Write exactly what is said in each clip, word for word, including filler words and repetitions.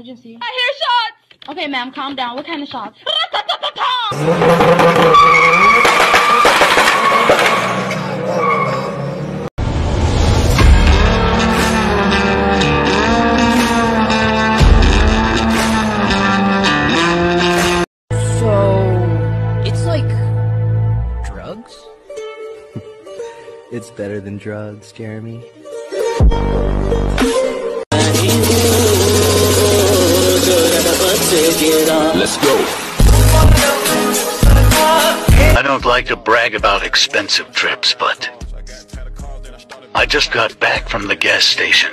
emergency? I hear shots! Okay, ma'am, calm down. What kind of shots? So, it's like drugs? It's better than drugs, Jeremy. Let's go. I don't like to brag about expensive trips, but I just got back from the gas station.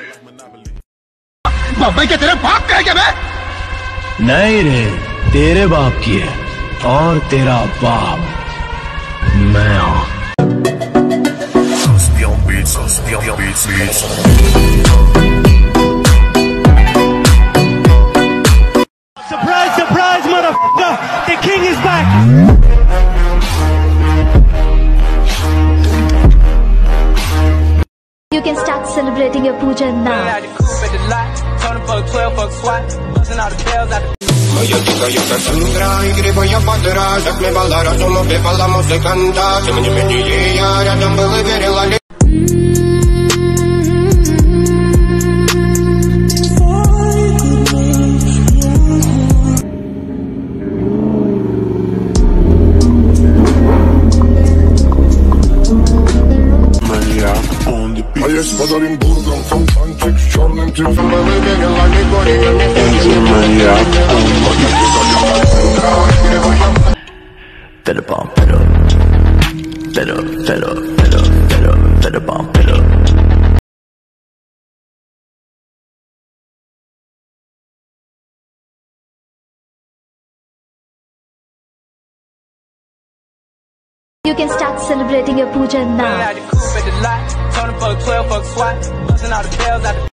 नहीं रे, तेरे बाप की है और तेरा बाप मैं हूँ। Surprise, surprise, motherfucker! The king is back! You can start celebrating your puja now. Better bomb, better, better, better, better, better, better bomb, better. You can start celebrating your puja now.